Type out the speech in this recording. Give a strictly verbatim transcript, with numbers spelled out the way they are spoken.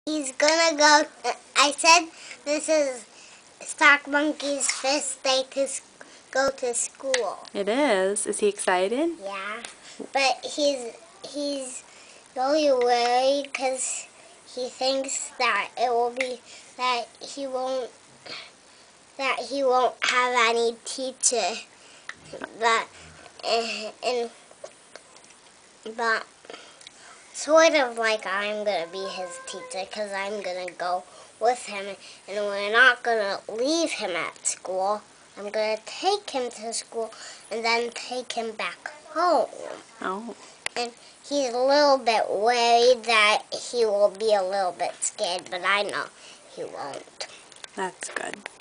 He's gonna go. I said this is Stock Monkey's first day to go to school. It is. Is he excited? Yeah, but he's he's really worried because he thinks that it will be that he won't that he won't have any teacher. But and, and but sort of like I'm gonna be his teacher because I'm gonna go with him, and we're not gonna leave him at school. I'm gonna take him to school and then take him back home. Oh. And he's a little bit worried that he will be a little bit scared, but I know he won't. That's good.